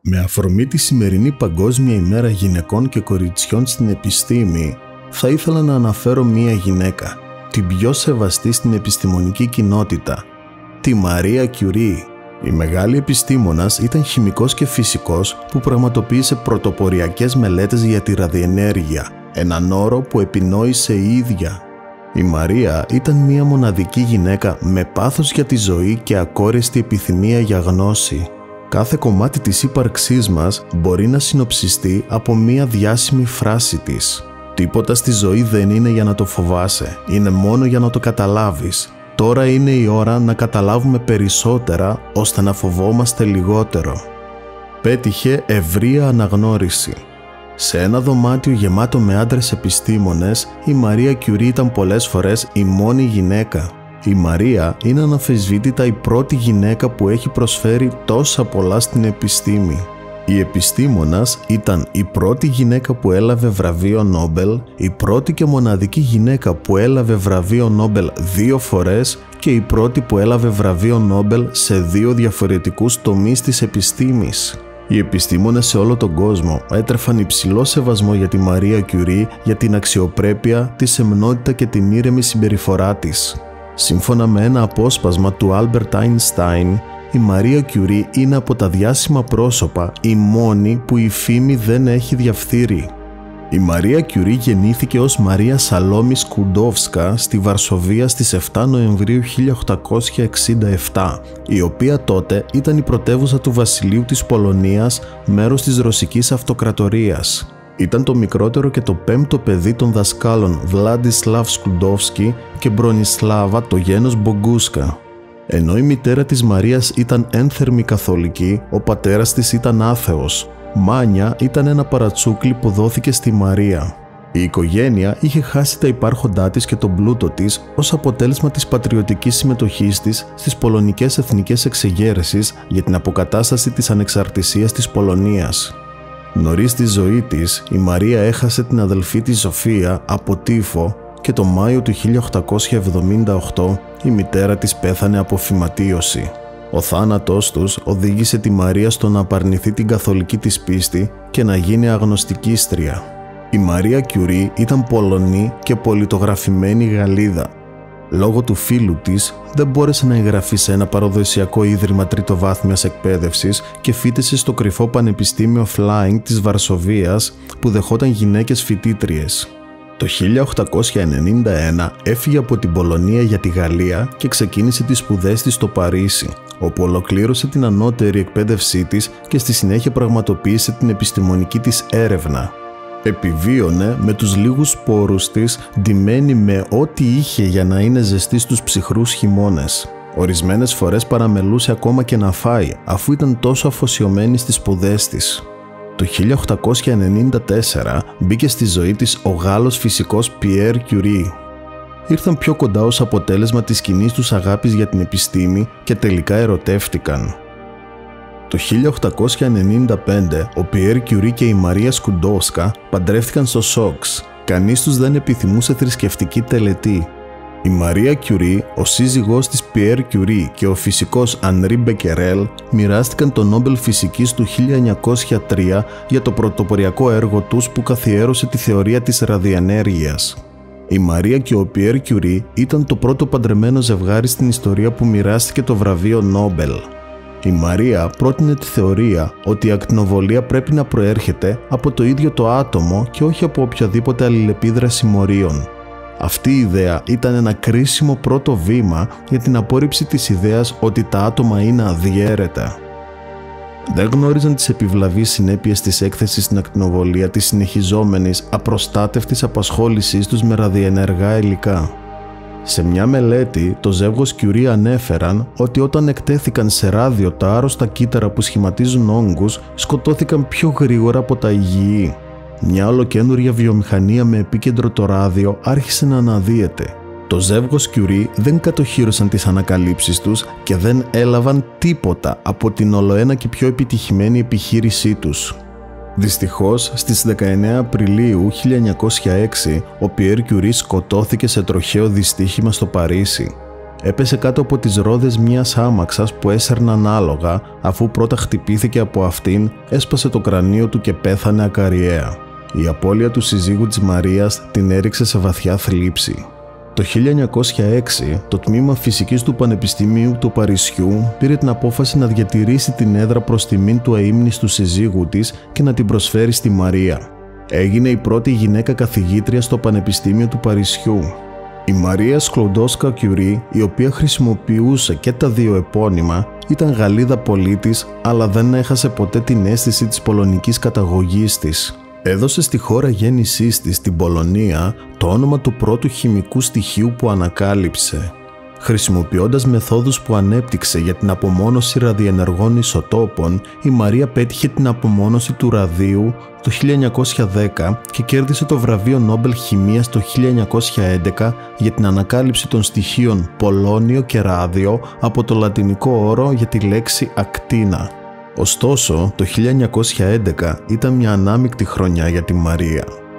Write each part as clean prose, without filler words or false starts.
Με αφορμή τη σημερινή Παγκόσμια ημέρα γυναικών και κοριτσιών στην επιστήμη, θα ήθελα να αναφέρω μία γυναίκα, την πιο σεβαστή στην επιστημονική κοινότητα, τη Μαρία Κιουρί. Η μεγάλη επιστήμονας ήταν χημικός και φυσικός που πραγματοποίησε πρωτοποριακές μελέτες για τη ραδιενέργεια, έναν όρο που επινόησε η ίδια. Η Μαρία ήταν μία μοναδική γυναίκα με πάθος για τη ζωή και ακόριστη επιθυμία για γνώση. Κάθε κομμάτι της ύπαρξής μας μπορεί να συνοψιστεί από μία διάσημη φράση της. «Τίποτα στη ζωή δεν είναι για να το φοβάσαι, είναι μόνο για να το καταλάβεις. Τώρα είναι η ώρα να καταλάβουμε περισσότερα ώστε να φοβόμαστε λιγότερο». Πέτυχε ευρεία αναγνώριση. Σε ένα δωμάτιο γεμάτο με άντρες επιστήμονες, η Μαρία Κιουρί ήταν πολλές φορές η μόνη γυναίκα. Η Μαρία είναι αναμφισβήτητα η πρώτη γυναίκα που έχει προσφέρει τόσα πολλά στην επιστήμη. Η επιστήμονας ήταν η πρώτη γυναίκα που έλαβε βραβείο Νόμπελ, η πρώτη και μοναδική γυναίκα που έλαβε βραβείο Νόμπελ 2 φορές και η πρώτη που έλαβε βραβείο Νόμπελ σε 2 διαφορετικούς τομείς της επιστήμης. Οι επιστήμονες σε όλο τον κόσμο έτρεφαν υψηλό σεβασμό για τη Μαρία Κιουρί για την αξιοπρέπεια, τη σεμνότητα και την ήρεμη συμπεριφορά της. Σύμφωνα με ένα απόσπασμα του Άλμπερτ Αϊνστάιν, η Μαρία Κιουρί είναι από τα διάσημα πρόσωπα η μόνη που η φήμη δεν έχει διαφθείρει. Η Μαρία Κιουρί γεννήθηκε ως Μαρία Σαλόμι Σκουντόφσκα στη Βαρσοβία στις 7 Νοεμβρίου 1867, η οποία τότε ήταν η πρωτεύουσα του Βασιλείου της Πολωνίας, μέρος της Ρωσικής Αυτοκρατορίας. Ήταν το μικρότερο και το 5ο παιδί των δασκάλων Βλάντισλαβ Σκουντόφσκι και Μπρονισλάβα το γένος Μπογκούσκα. Ενώ η μητέρα της Μαρίας ήταν ένθερμη καθολική, ο πατέρας της ήταν άθεος. Μάνια ήταν ένα παρατσούκλι που δόθηκε στη Μαρία. Η οικογένεια είχε χάσει τα υπάρχοντά της και τον πλούτο της ως αποτέλεσμα της πατριωτικής συμμετοχής της στις πολωνικές εθνικές εξεγέρσεις για την αποκατάσταση της ανεξαρτησίας της Πολωνίας. Νωρίς στη ζωή της, η Μαρία έχασε την αδελφή της Σοφία από τύφο και το Μάιο του 1878 η μητέρα της πέθανε από φυματίωση. Ο θάνατός τους οδήγησε τη Μαρία στο να απαρνηθεί την καθολική της πίστη και να γίνει αγνωστικίστρια. Η Μαρία Κιουρί ήταν Πολωνή και πολιτογραφημένη Γαλλίδα. Λόγω του φύλου της δεν μπόρεσε να εγγραφεί σε ένα παραδοσιακό ίδρυμα τριτοβάθμιας εκπαίδευσης και φοίτησε στο κρυφό Πανεπιστήμιο Flying της Βαρσοβίας που δεχόταν γυναίκες φοιτήτριες. Το 1891 έφυγε από την Πολωνία για τη Γαλλία και ξεκίνησε τις σπουδές της στο Παρίσι, όπου ολοκλήρωσε την ανώτερη εκπαίδευσή της και στη συνέχεια πραγματοποίησε την επιστημονική της έρευνα. Επιβίωνε με τους λίγους πόρους της, ντυμένη με ό,τι είχε για να είναι ζεστή στους ψυχρούς χειμώνες. Ορισμένες φορές παραμελούσε ακόμα και να φάει, αφού ήταν τόσο αφοσιωμένη στις σπουδές της. Το 1894 μπήκε στη ζωή της ο Γάλλος φυσικός Πιέρ Κιουρί. Ήρθαν πιο κοντά ως αποτέλεσμα της κοινής τους αγάπης για την επιστήμη και τελικά ερωτεύτηκαν. Το 1895 ο Πιέρ Κιουρί και η Μαρία Σκουντόφσκα παντρεύτηκαν στο Σόξ. Κανείς τους δεν επιθυμούσε θρησκευτική τελετή. Η Μαρία Κιουρί, ο σύζυγός της Πιέρ Κιουρί και ο φυσικός Ανρί Μπεκερέλ μοιράστηκαν το Νόμπελ Φυσικής του 1903 για το πρωτοποριακό έργο τους που καθιέρωσε τη θεωρία της ραδιενέργειας. Η Μαρία και ο Πιέρ Κιουρί ήταν το πρώτο παντρεμένο ζευγάρι στην ιστορία που μοιράστηκε το βραβείο Νόμπελ. Η Μαρία πρότεινε τη θεωρία ότι η ακτινοβολία πρέπει να προέρχεται από το ίδιο το άτομο και όχι από οποιαδήποτε αλληλεπίδραση μορίων. Αυτή η ιδέα ήταν ένα κρίσιμο πρώτο βήμα για την απόρριψη της ιδέας ότι τα άτομα είναι αδιέρετα. Δεν γνώριζαν τις επιβλαβείς συνέπειες της έκθεσης στην ακτινοβολία της συνεχιζόμενης απροστάτευτης απασχόλησής τους με ραδιενεργά υλικά. Σε μια μελέτη, το ζεύγος Κιουρί ανέφεραν ότι όταν εκτέθηκαν σε ράδιο τα άρρωστα κύτταρα που σχηματίζουν όγκους, σκοτώθηκαν πιο γρήγορα από τα υγιή. Μια ολοκαίνουργια βιομηχανία με επίκεντρο το ράδιο άρχισε να αναδύεται. Το ζεύγος Κιουρί δεν κατοχύρωσαν τις ανακαλύψεις τους και δεν έλαβαν τίποτα από την ολοένα και πιο επιτυχημένη επιχείρησή τους. Δυστυχώς, στις 19 Απριλίου 1906, ο Πιέρ Κιουρί σκοτώθηκε σε τροχαίο δυστύχημα στο Παρίσι. έπεσε κάτω από τις ρόδες μιας άμαξας που έσερναν άλογα, αφού πρώτα χτυπήθηκε από αυτήν, έσπασε το κρανίο του και πέθανε ακαριέα. Η απώλεια του συζύγου της Μαρίας την έριξε σε βαθιά θλίψη. Το 1906, το τμήμα φυσικής του Πανεπιστημίου του Παρισιού πήρε την απόφαση να διατηρήσει την έδρα προς τιμήν του αείμνηστου συζύγου της και να την προσφέρει στη Μαρία. Έγινε η πρώτη γυναίκα καθηγήτρια στο Πανεπιστήμιο του Παρισιού. Η Μαρία Σκλοντόσκα Κιουρί, η οποία χρησιμοποιούσε και τα δύο επώνυμα, ήταν Γαλλίδα πολίτης, αλλά δεν έχασε ποτέ την αίσθηση της πολωνικής καταγωγής της. Έδωσε στη χώρα γέννησής της, την Πολωνία, το όνομα του πρώτου χημικού στοιχείου που ανακάλυψε. Χρησιμοποιώντας μεθόδους που ανέπτυξε για την απομόνωση ραδιενεργών ισοτόπων, η Μαρία πέτυχε την απομόνωση του ραδίου το 1910 και κέρδισε το βραβείο Νόμπελ Χημείας το 1911 για την ανακάλυψη των στοιχείων πολώνιο και ράδιο από το λατινικό όρο για τη λέξη ακτίνα. Ωστόσο, το 1911 ήταν μια ανάμεικτη χρονιά για τη Μαρία.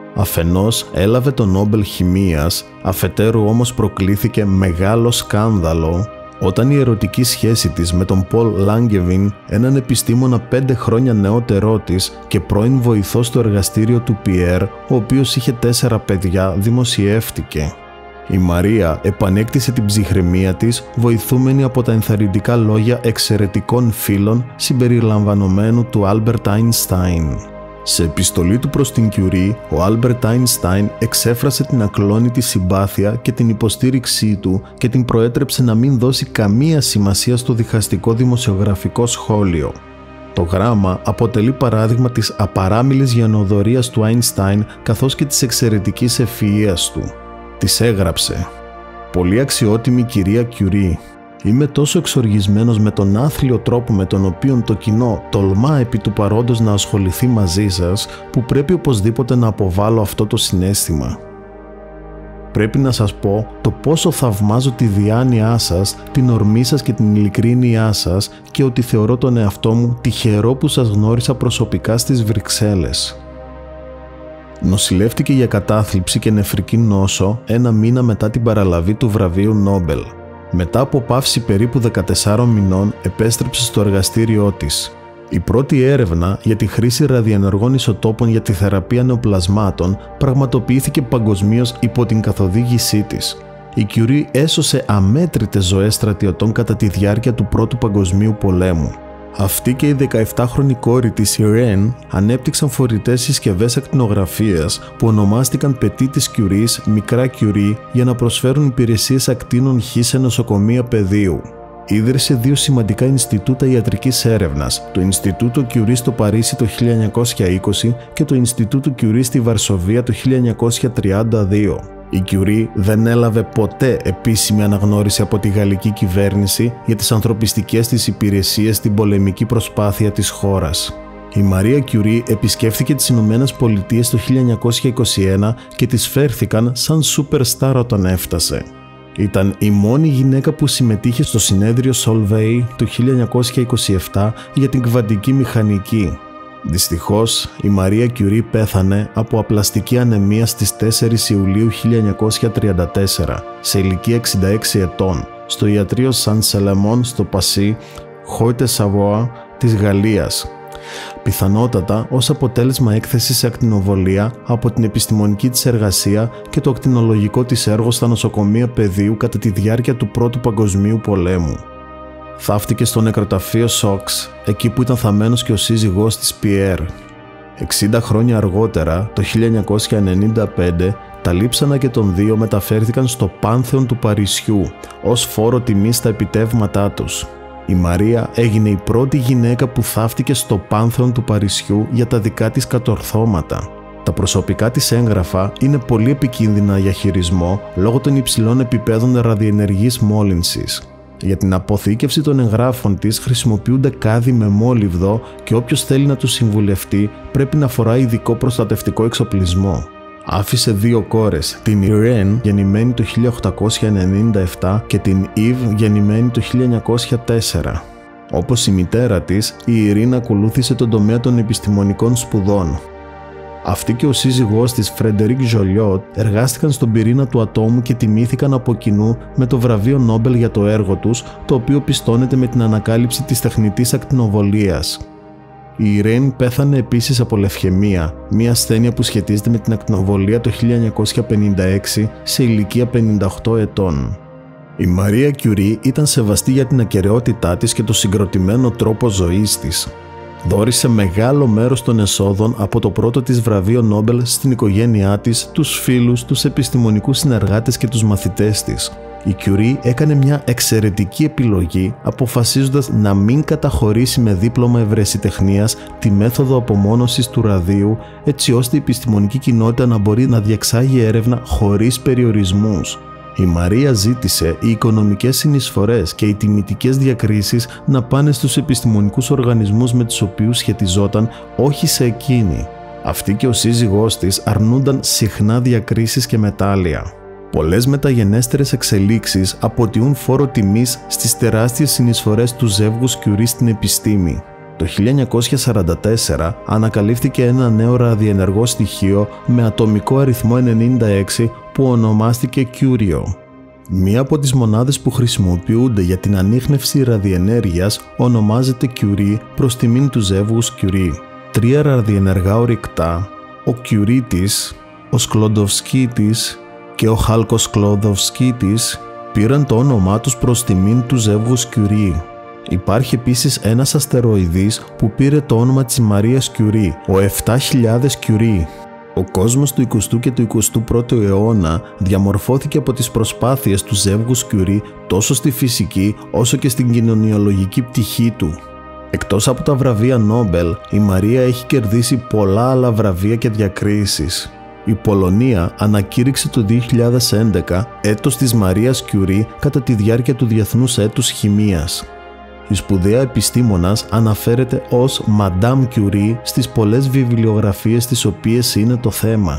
Αφενός έλαβε το Νόμπελ Χημείας, αφετέρου όμως προκλήθηκε μεγάλο σκάνδαλο όταν η ερωτική σχέση της με τον Πολ Λάγκεβιν, έναν επιστήμονα 5 χρόνια νεότερό της και πρώην βοηθό στο εργαστήριο του Πιέρ, ο οποίος είχε 4 παιδιά, δημοσιεύτηκε. Η Μαρία επανέκτησε την ψυχραιμία της, βοηθούμενη από τα ενθαρρυντικά λόγια εξαιρετικών φίλων συμπεριλαμβανομένου του Άλμπερτ Άινστάιν. Σε επιστολή του προς την Κιουρί, ο Άλμπερτ Άινστάιν εξέφρασε την ακλόνητη συμπάθεια και την υποστήριξή του και την προέτρεψε να μην δώσει καμία σημασία στο διχαστικό δημοσιογραφικό σχόλιο. Το γράμμα αποτελεί παράδειγμα της απαράμιλης γενοδορίας του Άινστάιν καθώς και της εξαιρετικής ευφυΐας του. Της έγραψε «Πολύ αξιότιμη κυρία Κιουρί, είμαι τόσο εξοργισμένος με τον άθλιο τρόπο με τον οποίο το κοινό τολμά επί του παρόντος να ασχοληθεί μαζί σας, που πρέπει οπωσδήποτε να αποβάλω αυτό το συναίσθημα. Πρέπει να σας πω το πόσο θαυμάζω τη διάνοιά σας, την ορμή σας και την ειλικρίνειά σας και ότι θεωρώ τον εαυτό μου τυχερό που σας γνώρισα προσωπικά στις Βρυξέλλες». Νοσηλεύτηκε για κατάθλιψη και νεφρική νόσο 1 μήνα μετά την παραλαβή του βραβείου Νόμπελ. Μετά από παύση περίπου 14 μηνών επέστρεψε στο εργαστήριό της. Η πρώτη έρευνα για τη χρήση ραδιενεργών ισοτόπων για τη θεραπεία νεοπλασμάτων πραγματοποιήθηκε παγκοσμίως υπό την καθοδήγησή της. Η Κιουρί έσωσε αμέτρητες ζωές στρατιωτών κατά τη διάρκεια του Πρώτου Παγκοσμίου Πολέμου. Αυτή και η 17χρονη κόρη της Ιρέν ανέπτυξαν φορητές συσκευές ακτινογραφίας που ονομάστηκαν Πετίτης Κιουρής, Μικρά Κιουρί, για να προσφέρουν υπηρεσίες ακτίνων Χ σε νοσοκομεία παιδείου. Ίδρυσε 2 σημαντικά Ινστιτούτα ιατρικής έρευνας, το Ινστιτούτο Κιουρί στο Παρίσι το 1920 και το Ινστιτούτο Κιουρί στη Βαρσοβία το 1932. Η Κιουρί δεν έλαβε ποτέ επίσημη αναγνώριση από τη γαλλική κυβέρνηση για τις ανθρωπιστικές της υπηρεσίες στην πολεμική προσπάθεια της χώρας. Η Μαρία Κιουρί επισκέφθηκε τις Ηνωμένες Πολιτείες το 1921 και της φέρθηκαν σαν superstar όταν έφτασε. Ήταν η μόνη γυναίκα που συμμετείχε στο συνέδριο Solvay το 1927 για την κβαντική μηχανική. Δυστυχώς, η Μαρία Κιουρί πέθανε από απλαστική ανεμία στις 4 Ιουλίου 1934, σε ηλικία 66 ετών, στο ιατρείο Σαν Σελεμόν στο Πασί, Χόιτε Σαβόα της Γαλλίας. Πιθανότατα ως αποτέλεσμα έκθεσης σε ακτινοβολία από την επιστημονική της εργασία και το ακτινολογικό της έργο στα νοσοκομεία παιδείου κατά τη διάρκεια του Πρώτου Παγκοσμίου Πολέμου. Θαύτηκε στο νεκροταφείο Σόξ, εκεί που ήταν θαμμένος και ο σύζυγός της Πιέρ. 60 χρόνια αργότερα, το 1995, τα λείψανα και των δύο μεταφέρθηκαν στο Πάνθεον του Παρισιού, ως φόρο τιμής στα επιτεύγματά τους. Η Μαρία έγινε η πρώτη γυναίκα που θαύτηκε στο Πάνθεον του Παρισιού για τα δικά της κατορθώματα. Τα προσωπικά της έγγραφα είναι πολύ επικίνδυνα για χειρισμό λόγω των υψηλών επιπέδων ραδιενεργής μόλυνσης. Για την αποθήκευση των εγγράφων της χρησιμοποιούνται κάδοι με μόλιβδο και όποιος θέλει να τους συμβουλευτεί πρέπει να φοράει ειδικό προστατευτικό εξοπλισμό. Άφησε 2 κόρες, την Ιρέν γεννημένη το 1897 και την Ιβ γεννημένη το 1904. Όπως η μητέρα της, η Ειρήν ακολούθησε τον τομέα των επιστημονικών σπουδών. Αυτή και ο σύζυγός της, Φρεντερίκ Ζολιότ, εργάστηκαν στον πυρήνα του ατόμου και τιμήθηκαν από κοινού με το βραβείο Νόμπελ για το έργο τους, το οποίο πιστώνεται με την ανακάλυψη της τεχνητής ακτινοβολίας. Η Ιρέν πέθανε επίσης από λευχαιμία, μια ασθένεια που σχετίζεται με την ακτινοβολία το 1956 σε ηλικία 58 ετών. Η Μαρία Κιουρί ήταν σεβαστή για την ακεραιότητά της και το συγκροτημένο τρόπο ζωής της. Δώρισε μεγάλο μέρος των εσόδων από το πρώτο της βραβείο Νόμπελ στην οικογένειά της, τους φίλους, τους επιστημονικούς συνεργάτες και τους μαθητές της. Η Κιουρί έκανε μια εξαιρετική επιλογή, αποφασίζοντας να μην καταχωρήσει με δίπλωμα ευρεσιτεχνίας τη μέθοδο απομόνωσης του ραδίου, έτσι ώστε η επιστημονική κοινότητα να μπορεί να διεξάγει έρευνα χωρίς περιορισμούς. Η Μαρία ζήτησε οι οικονομικές συνεισφορές και οι τιμητικές διακρίσεις να πάνε στους επιστημονικούς οργανισμούς με τους οποίους σχετιζόταν, όχι σε εκείνη. Αυτή και ο σύζυγός της αρνούνταν συχνά διακρίσεις και μετάλλια. Πολλές μεταγενέστερες εξελίξεις αποτειούν φόρο τιμής στις τεράστιες συνεισφορές του ζεύγους Κιουρί στην επιστήμη. Το 1944 ανακαλύφθηκε ένα νέο ραδιενεργό στοιχείο με ατομικό αριθμό 96 που ονομάστηκε Κιούριο. Μία από τις μονάδες που χρησιμοποιούνται για την ανίχνευση ραδιενέργειας ονομάζεται Κιουρί προς τιμήν του ζεύγους Κιουρί. 3 ραδιενεργά ορυκτά, ο Κιουρίτης, ο Σκλοντοφσκίτης και ο Χαλκοσκλοδοφσκίτης, πήραν το όνομά τους προς τιμήν του ζεύγους Κιουρί. Υπάρχει επίσης ένας αστεροειδής που πήρε το όνομα της Μαρίας Κιουρί, ο 7000 Κιουρί. Ο κόσμος του 20ου και του 21ου αιώνα διαμορφώθηκε από τις προσπάθειες του ζεύγους Κιουρί τόσο στη φυσική όσο και στην κοινωνιολογική πτυχή του. Εκτός από τα βραβεία Νόμπελ, η Μαρία έχει κερδίσει πολλά άλλα βραβεία και διακρίσεις. Η Πολωνία ανακήρυξε το 2011 έτος της Μαρίας Κιουρί κατά τη διάρκεια του Διεθνούς Έτους Χημείας. Η σπουδαία επιστήμονας αναφέρεται ως Madame Curie στις πολλές βιβλιογραφίες τις οποίες είναι το θέμα.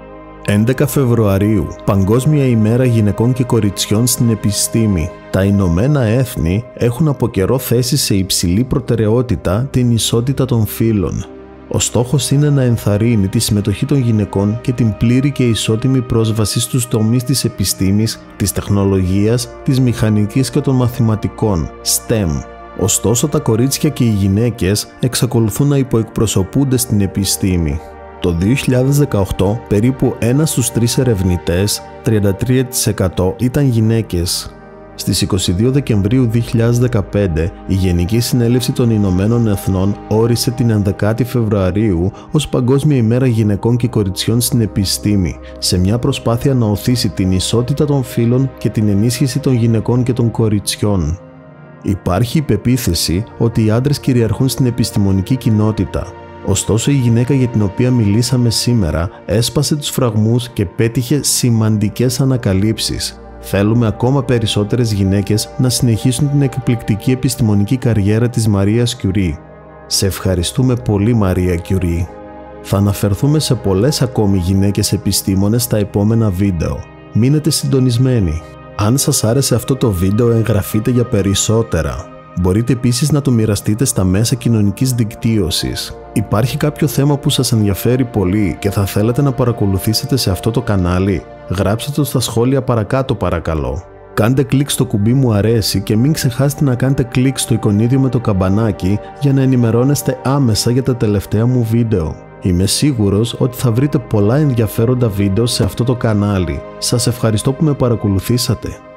11 Φεβρουαρίου, Παγκόσμια ημέρα γυναικών και κοριτσιών στην επιστήμη. Τα Ηνωμένα Έθνη έχουν από καιρό θέσει σε υψηλή προτεραιότητα την ισότητα των φύλων. Ο στόχος είναι να ενθαρρύνει τη συμμετοχή των γυναικών και την πλήρη και ισότιμη πρόσβαση στους τομείς της επιστήμης, της τεχνολογίας, της μηχανικής και των μαθηματικών, STEM. Ωστόσο, τα κορίτσια και οι γυναίκες εξακολουθούν να υποεκπροσωπούνται στην επιστήμη. Το 2018, περίπου 1 στους 3 ερευνητές, 33% ήταν γυναίκες. Στις 22 Δεκεμβρίου 2015, η Γενική Συνέλευση των Ηνωμένων Εθνών όρισε την 11η Φεβρουαρίου ως Παγκόσμια ημέρα γυναικών και κοριτσιών στην επιστήμη, σε μια προσπάθεια να οθήσει την ισότητα των φύλων και την ενίσχυση των γυναικών και των κοριτσιών. Υπάρχει η πεποίθηση ότι οι άντρες κυριαρχούν στην επιστημονική κοινότητα. Ωστόσο, η γυναίκα για την οποία μιλήσαμε σήμερα έσπασε τους φραγμούς και πέτυχε σημαντικές ανακαλύψεις. Θέλουμε ακόμα περισσότερες γυναίκες να συνεχίσουν την εκπληκτική επιστημονική καριέρα της Μαρίας Κιουρί. Σε ευχαριστούμε πολύ, Μαρία Κιουρί. Θα αναφερθούμε σε πολλές ακόμη γυναίκες επιστήμονες στα επόμενα βίντεο. Μείνετε συντονισμένοι. Αν σας άρεσε αυτό το βίντεο, εγγραφείτε για περισσότερα. Μπορείτε επίσης να το μοιραστείτε στα μέσα κοινωνικής δικτύωσης. Υπάρχει κάποιο θέμα που σας ενδιαφέρει πολύ και θα θέλετε να παρακολουθήσετε σε αυτό το κανάλι? Γράψτε το στα σχόλια παρακάτω παρακαλώ. Κάντε κλικ στο κουμπί μου αρέσει και μην ξεχάσετε να κάνετε κλικ στο εικονίδιο με το καμπανάκι για να ενημερώνεστε άμεσα για τα τελευταία μου βίντεο. Είμαι σίγουρος ότι θα βρείτε πολλά ενδιαφέροντα βίντεο σε αυτό το κανάλι. Σας ευχαριστώ που με παρακολουθήσατε.